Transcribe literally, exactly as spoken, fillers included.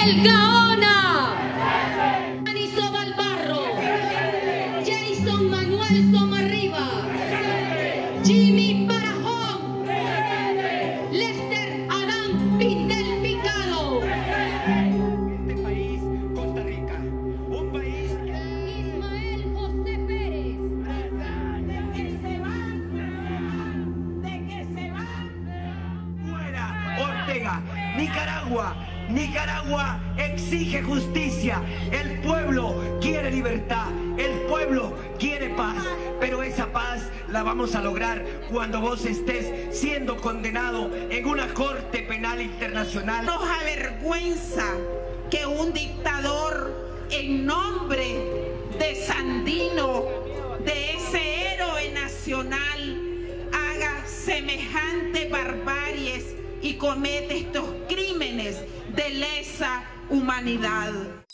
Miguel Gaona, Aníbal Barro, Jason Manuel Somarriba, Jimmy Barajón, Lester Adán Pitel Picado. Este país, Costa Rica, un país. Ismael José Pérez. De que se van, de que se van. Fuera Ortega. Nicaragua, Nicaragua exige justicia. El pueblo quiere libertad. El pueblo quiere paz. Pero esa paz la vamos a lograr cuando vos estés siendo condenado en una corte penal internacional. Nos avergüenza que un dictador, en nombre de Sandino, de ese héroe nacional, haga semejante barbaries y comete estos crímenes de lesa humanidad.